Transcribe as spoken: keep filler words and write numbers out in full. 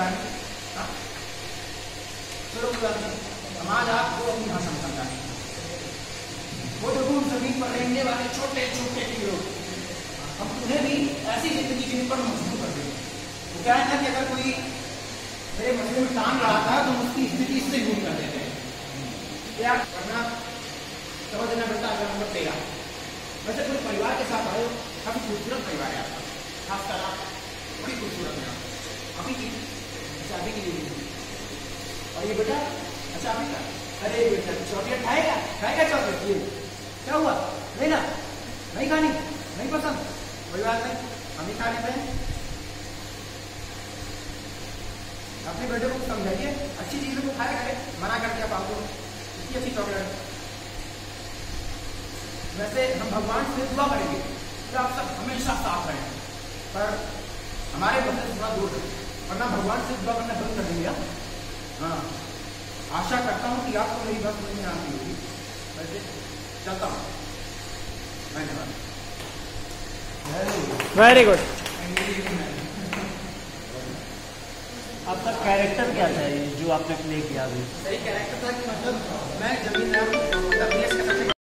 बारे में। चलो समाज आपको अपनी भाषा में समझाएंगे। वो देखो उन जमीन पर रहने वाले छोटे छोटे कीड़ों, हम उन्हें भी ऐसी जिंदगी जीने पर मजबूर कर देंगे। तो क्या है ना कि अगर कोई मेरे मसले में टांग रहा था तो उसकी स्थिति इससे दूर कर देते हैं। क्या करना समझना बेटा अगर नंबर तेरह। वैसे कोई परिवार के साथ आए, काफी खूबसूरत परिवार है आपका, खासकर आप बड़ी खूबसूरत है अभी की शादी की लिए। और ये बेटा अच्छा अभी का, अरे बेटा चॉकलेट खाएगा खाएगा चॉकलेट, ये क्या हुआ नहीं ना, नहीं खानी, नहीं पसंद, कोई बात नहीं हम ही खा लेते हैं। अपने बेटे को समझाइए अच्छी चीजों को खाया करें, मना करके आप आपको इतनी अच्छी चॉकलेट। वैसे हम भगवान से दुआ करेंगे कि आप सब हमेशा साफ रहें, पर हमारे बच्चे से थोड़ा दूर रहें, वरना भगवान से दुआ करना बंद कर देंगे। हाँ आशा करता हूँ कि आपको मेरी बात समझ में आती होगी। वैसे चलता हूँ, धन्यवाद। Very good. आपका कैरेक्टर क्या था ये जो आपने प्ले किया अभी? सही कैरेक्टर था कि मतलब मैं जमीन